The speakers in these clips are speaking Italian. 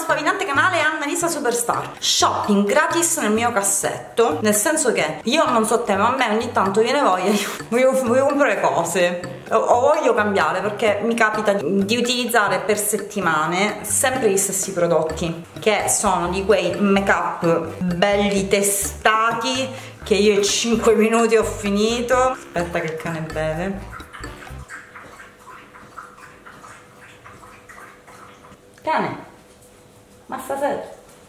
sfavinante canale Annalisa Superstar. Shopping gratis nel mio cassetto, nel senso che io non so te, ma a me ogni tanto viene voglia, voglio comprare cose o voglio cambiare, perché mi capita di utilizzare per settimane sempre gli stessi prodotti, che sono di quei make up belli testati che io in 5 minuti ho finito. Aspetta che il cane beve. Cane, ma stasera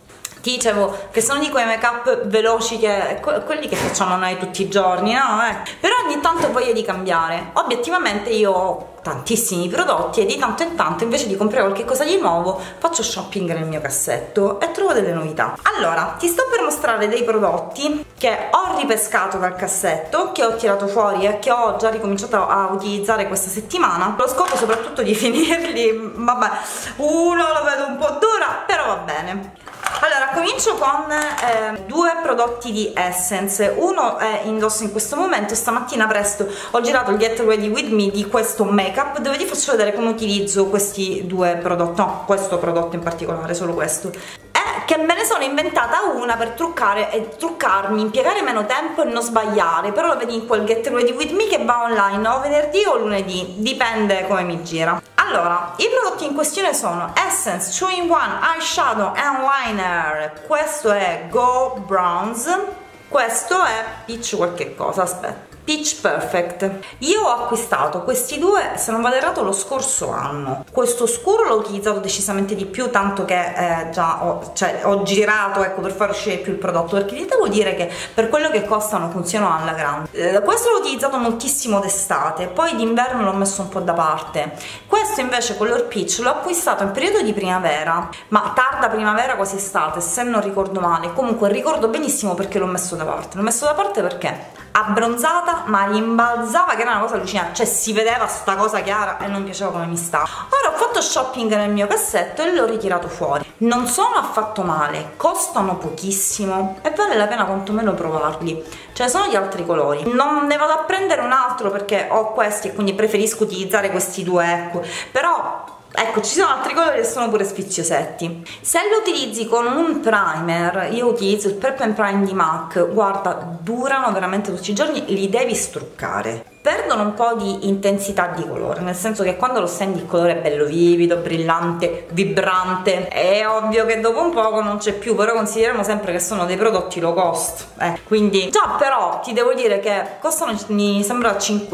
ti dicevo che sono di quei make up veloci, che quelli che facciamo noi tutti i giorni, no? Però ogni tanto ho voglia di cambiare. Obiettivamente io ho tantissimi prodotti e di tanto in tanto, invece di comprare qualche cosa di nuovo, faccio shopping nel mio cassetto e trovo delle novità. Allora, ti sto per mostrare dei prodotti che ho ripescato dal cassetto, che ho tirato fuori e che ho già ricominciato a utilizzare questa settimana. Lo scopo soprattutto di finirli, vabbè, uno lo vedo un po' dura, però va bene. Allora, comincio con due prodotti di Essence. Uno è indosso in questo momento. Stamattina presto ho girato il Get Ready With Me di questo make up, dove ti faccio vedere come utilizzo questi due prodotti, no, questo prodotto in particolare, solo questo. Che me ne sono inventata una per truccare e truccarmi, impiegare meno tempo e non sbagliare. Però lo vedi in quel Get Ready With Me che va online o venerdì o lunedì, dipende come mi gira. Allora, i prodotti in questione sono Essence 2-in-1 Eyeshadow and Liner. Questo è Go Bronze. Questo è Peach qualche cosa, aspetta, Peach Perfect. Io ho acquistato questi due, se non vado errato, lo scorso anno. Questo scuro l'ho utilizzato decisamente di più, tanto che già ho girato, ecco, per far uscire più il prodotto, perché vi devo dire che per quello che costano funzionano alla grande. Questo l'ho utilizzato moltissimo d'estate, poi d'inverno l'ho messo un po' da parte. Questo invece, color Peach, l'ho acquistato in periodo di primavera, ma tarda primavera, quasi estate, se non ricordo male. Comunque ricordo benissimo perché l'ho messo da parte. L'ho messo da parte perché abbronzata, ma rimbalzava, che era una cosa allucinante, cioè si vedeva sta cosa chiara e non piaceva come mi stava. Ora ho fatto shopping nel mio cassetto e l'ho ritirato fuori. Non sono affatto male, costano pochissimo e vale la pena quantomeno provarli. Ce ne sono di altri colori, non ne vado a prendere un altro perché ho questi e quindi preferisco utilizzare questi due, ecco. Però ecco, ci sono altri colori che sono pure sfiziosetti. Se lo utilizzi con un primer, io utilizzo il Prep and Prime di MAC, guarda, durano veramente tutti i giorni, li devi struccare. Perdono un po' di intensità di colore, nel senso che quando lo stendi il colore è bello vivido, brillante, vibrante. È ovvio che dopo un poco non c'è più, però consideriamo sempre che sono dei prodotti low cost, quindi già, però ti devo dire che costano, mi sembra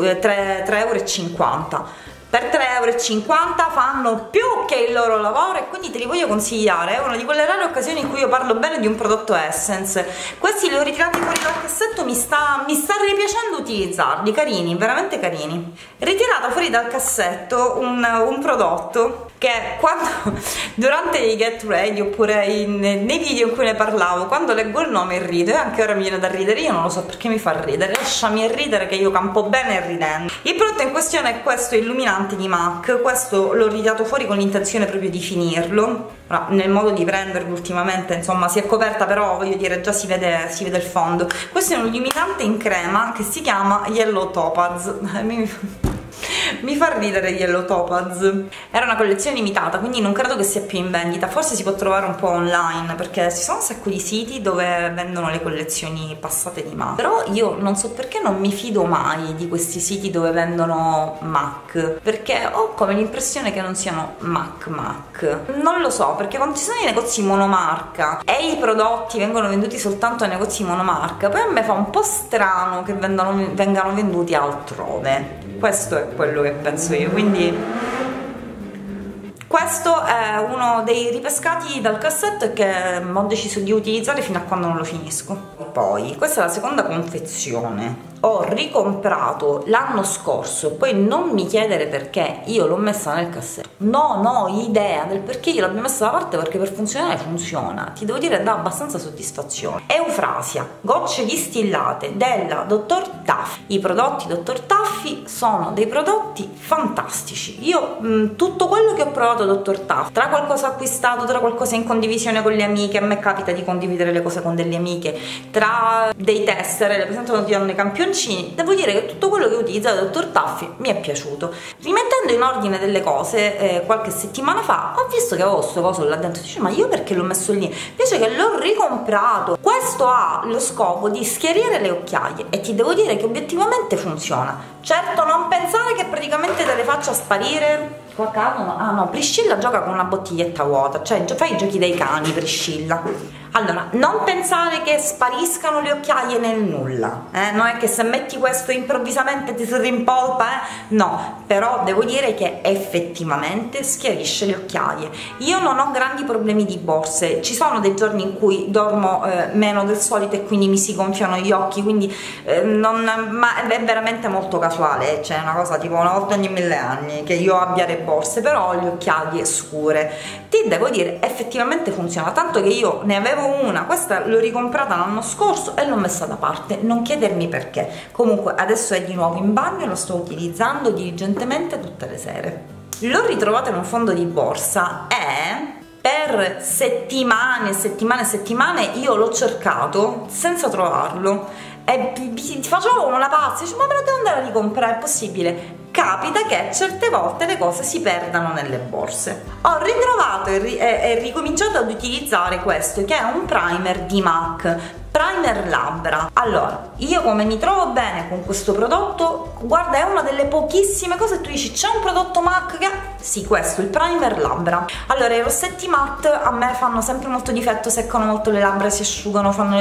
3,50 €. Per 3,50 € fanno più che il loro lavoro e quindi te li voglio consigliare. È una di quelle rare occasioni in cui io parlo bene di un prodotto Essence. Questi li ho ritirati fuori dal cassetto, mi sta ripiacendo utilizzarli, carini, veramente carini. Ritirato fuori dal cassetto un prodotto che quando durante i Get Ready oppure nei video in cui ne parlavo, quando leggo il nome rido, e anche ora mi viene da ridere. Io non lo so perché mi fa ridere, lasciami ridere che io campo bene ridendo. Il prodotto in questione è questo illuminante di MAC. Questo l'ho ritirato fuori con l'intenzione proprio di finirlo. Ora, nel modo di prenderlo ultimamente, insomma, si è coperta, però voglio dire, già si vede il fondo. Questo è un illuminante in crema che si chiama Yellow Topaz. Mi fa ridere Yellow Topaz. Era una collezione limitata, quindi non credo che sia più in vendita. Forse si può trovare un po' online, perché ci sono un sacco di siti dove vendono le collezioni passate di MAC. Però io non so perché non mi fido mai di questi siti dove vendono MAC, perché ho come l'impressione che non siano MAC. Non lo so, perché quando ci sono i negozi monomarca e i prodotti vengono venduti soltanto ai negozi monomarca, poi a me fa un po' strano che vengano venduti altrove. Questo è quello che penso io, quindi questo è uno dei ripescati dal cassetto e che ho deciso di utilizzare fino a quando non lo finisco. Poi questa è la seconda confezione. Ho ricomprato l'anno scorso, poi non mi chiedere perché io l'ho messa nel cassetto, non ho idea del perché io l'abbia messa da parte, perché per funzionare funziona, ti devo dire, dà abbastanza soddisfazione. Eufrasia, gocce distillate della Dr. Taffy. I prodotti Dr. Taffy sono dei prodotti fantastici. Io tutto quello che ho provato Dr. Taffy, tra qualcosa acquistato, tra qualcosa in condivisione con le amiche, a me capita di condividere le cose con delle amiche, tra dei tester, le presentano, ti danno i campioncini bocconcini, devo dire che tutto quello che utilizza il dottor Taffi mi è piaciuto. Rimettendo in ordine delle cose, qualche settimana fa ho visto che avevo sto coso là dentro, dice, ma io perché l'ho messo lì? Invece che l'ho ricomprato. Questo ha lo scopo di schiarire le occhiaie e ti devo dire che obiettivamente funziona. Certo, non pensare che praticamente te le faccia sparire. Qua cadono. Ah no, Priscilla gioca con una bottiglietta vuota, cioè fai i giochi dei cani, Priscilla. Allora, non pensare che spariscano le occhiaie nel nulla, non è che se metti questo improvvisamente ti si rimpolpa, no, però devo dire che effettivamente schiarisce le occhiaie. Io non ho grandi problemi di borse, ci sono dei giorni in cui dormo meno del solito e quindi mi si gonfiano gli occhi, quindi ma è veramente molto casuale, cioè è una cosa tipo una volta ogni 1000 anni che io abbia le borse, però ho le occhiaie scure. Ti devo dire, effettivamente funziona, tanto che io ne avevo una, questa l'ho ricomprata l'anno scorso e l'ho messa da parte, non chiedermi perché. Comunque adesso è di nuovo in bagno e lo sto utilizzando diligentemente tutte le sere. L'ho ritrovato in un fondo di borsa e per settimane e settimane io l'ho cercato senza trovarlo e ti facevo una pazza, dicevo, ma me lo devo andare a ricomprare, è possibile? Capita che certe volte le cose si perdano nelle borse. Ho ritrovato e ricominciato ad utilizzare questo, che è un primer di MAC, primer labbra. Allora, io come mi trovo bene con questo prodotto, guarda, è una delle pochissime cose, tu dici c'è un prodotto MAC che... Sì, questo, il primer labbra. Allora, i rossetti matte a me fanno sempre molto difetto, seccano molto le labbra, si asciugano, fanno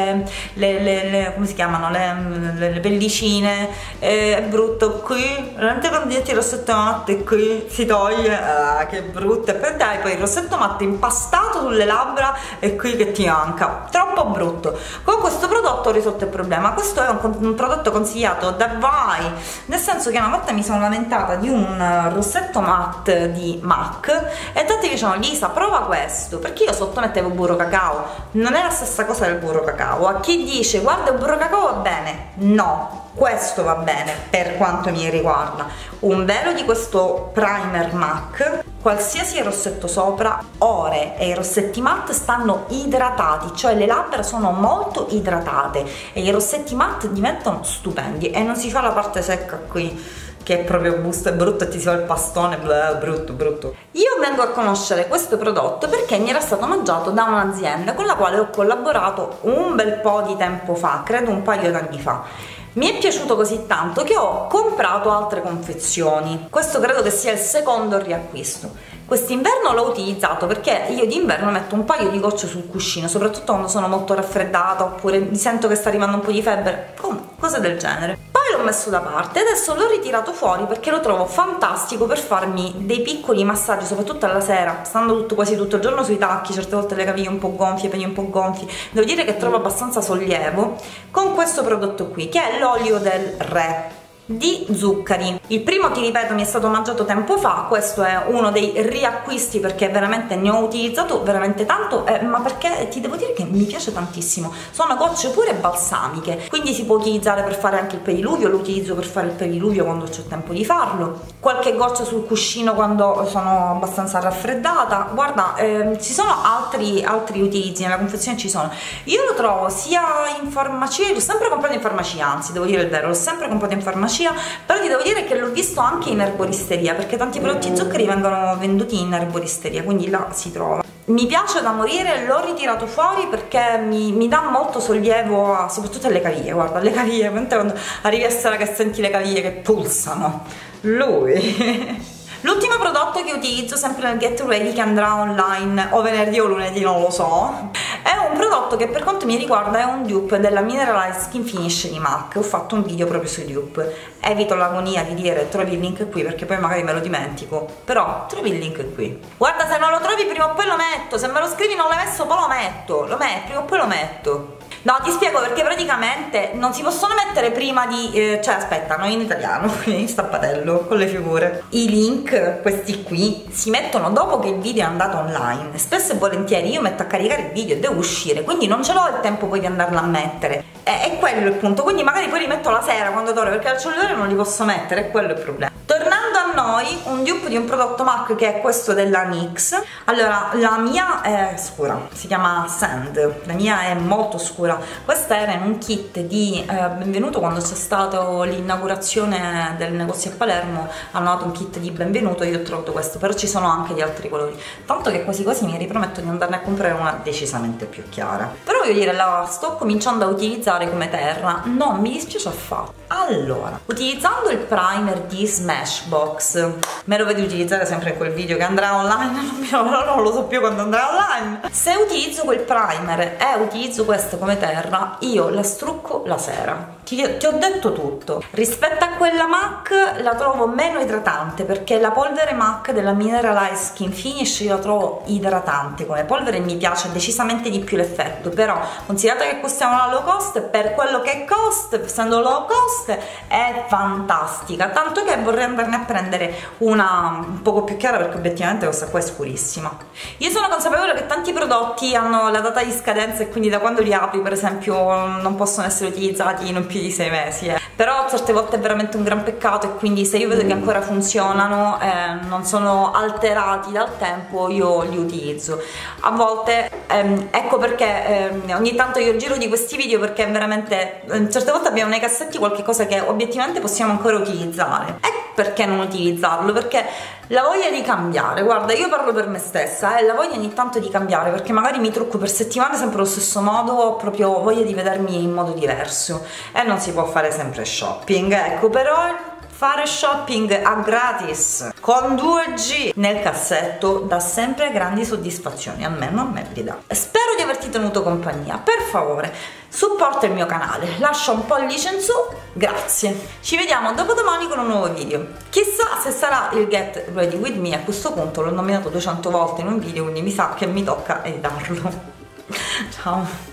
come si chiamano, le pellicine, è brutto qui, veramente quando metti il rossetto matte qui si toglie, che brutto, e poi dai poi il rossetto matte impastato sulle labbra e qui che ti manca, troppo brutto. Con questo prodotto ho risolto il problema. Questo è un prodotto consigliato da Vai, nel senso che una volta mi sono lamentata di un rossetto matte di MAC e tanti dicevano, Lisa, prova questo, perché io sottomettevo burro cacao, non è la stessa cosa del burro cacao. A chi dice guarda il burro cacao va bene, no, questo va bene per quanto mi riguarda. Un velo di questo primer MAC, qualsiasi rossetto sopra, ore, e i rossetti matte stanno idratati, cioè le labbra sono molto idratate e i rossetti matte diventano stupendi e non si fa la parte secca qui che è proprio busto e brutto e ti si fa il pastone, blah, brutto brutto. Io vengo a conoscere questo prodotto perché mi era stato mangiato da un'azienda con la quale ho collaborato un bel po' di tempo fa, credo un paio d'anni fa. Mi è piaciuto così tanto che ho comprato altre confezioni. Questo credo che sia il secondo riacquisto. Quest'inverno l'ho utilizzato perché io d'inverno metto un paio di gocce sul cuscino, soprattutto quando sono molto raffreddata oppure mi sento che sta arrivando un po' di febbre, cose del genere. Poi l'ho messo da parte e adesso l'ho ritirato fuori perché lo trovo fantastico per farmi dei piccoli massaggi, soprattutto alla sera, stando quasi tutto il giorno sui tacchi, certe volte le caviglie un po' gonfie, i peli un po' gonfi. Devo dire che trovo abbastanza sollievo con questo prodotto qui, che è l'olio del Re di zuccheri. Il primo, ti ripeto, mi è stato mangiato tempo fa, questo è uno dei riacquisti perché veramente ne ho utilizzato veramente tanto, ma perché ti devo dire che mi piace tantissimo. Sono gocce pure balsamiche, quindi si può utilizzare per fare anche il pediluvio, lo utilizzo per fare il pediluvio quando c'è tempo di farlo, qualche goccia sul cuscino quando sono abbastanza raffreddata. Guarda, ci sono altri utilizzi, nella confezione ci sono. Io lo trovo sia in farmacia, l'ho sempre comprato in farmacia, anzi devo dire il vero, l'ho sempre comprato in farmacia, però ti devo dire che l'ho visto anche in erboristeria perché tanti prodotti zuccheri vengono venduti in erboristeria, quindi là si trova. Mi piace da morire, l'ho ritirato fuori perché mi dà molto sollievo, soprattutto alle caviglie. Guarda, le caviglie, quando arrivi a sera che senti le caviglie che pulsano, lui. L'ultimo prodotto che utilizzo sempre nel Get Ready, che andrà online o venerdì o lunedì, non lo so, è un prodotto che per quanto mi riguarda è un dupe della Mineralized Skin Finish di MAC. Ho fatto un video proprio sui dupe, evito l'agonia di dire trovi il link qui perché poi magari me lo dimentico, però trovi il link qui. Guarda, se non lo trovi prima o poi lo metto, se me lo scrivi non l'hai messo poi lo metto, prima o poi lo metto. No, ti spiego perché praticamente non si possono mettere prima di... cioè aspetta, noi in italiano, quindi stappatello con le figure. I link, questi qui, si mettono dopo che il video è andato online. Spesso e volentieri io metto a caricare il video ed è uscito uscire, quindi non ce l'ho il tempo poi di andarla a mettere, è quello il punto, quindi magari poi li metto la sera quando torno, perché al cellulare non li posso mettere, è quello il problema. Tornando a noi, un dupe di un prodotto MAC che è questo della NYX. Allora, la mia è scura, si chiama Sand, la mia è molto scura. Questa era in un kit di benvenuto quando c'è stata l'inaugurazione del negozio a Palermo, hanno dato un kit di benvenuto, io ho trovato questo, però ci sono anche di altri colori, tanto che quasi quasi mi riprometto di andarne a comprare una decisamente più chiara. Però voglio dire, la sto cominciando a utilizzare come terra, non mi dispiace affatto. Allora, utilizzando il primer di Smashbox, me lo vedi utilizzare sempre in quel video che andrà online, non lo so più quando andrà online. Se utilizzo quel primer e utilizzo questo come terra, io la strucco la sera. Ti ho detto tutto. Rispetto a quella MAC la trovo meno idratante, perché la polvere MAC della Mineralize Skin Finish io la trovo idratante come polvere, mi piace decisamente di più l'effetto, però considerate che costa una low cost, per quello che costa, essendo low cost, è fantastica, tanto che vorrei andarne a prendere una un poco più chiara, perché obiettivamente questa qua è scurissima. Io sono consapevole che tanti prodotti hanno la data di scadenza e quindi da quando li apri, per esempio, non possono essere utilizzati in più di 6 mesi, però certe volte è veramente un gran peccato, e quindi se io vedo che ancora funzionano, non sono alterati dal tempo, io li utilizzo. A volte ecco perché ogni tanto io giro di questi video, perché veramente certe volte abbiamo nei cassetti qualche cosa che obiettivamente possiamo ancora utilizzare, e perché non utilizzarlo? Perché la voglia di cambiare, guarda, io parlo per me stessa, la voglia ogni tanto di cambiare, perché magari mi trucco per settimane sempre allo stesso modo, ho proprio voglia di vedermi in modo diverso, e non si può fare sempre shopping, ecco. Però fare shopping a gratis con 2G nel cassetto dà sempre grandi soddisfazioni, almeno a me li dà. Spero di averti tenuto compagnia, per favore supporta il mio canale, lascia un pollice in su, grazie. Ci vediamo dopodomani con un nuovo video, chissà se sarà il Get Ready With Me, a questo punto l'ho nominato 200 volte in un video, quindi mi sa che mi tocca editarlo. Ciao.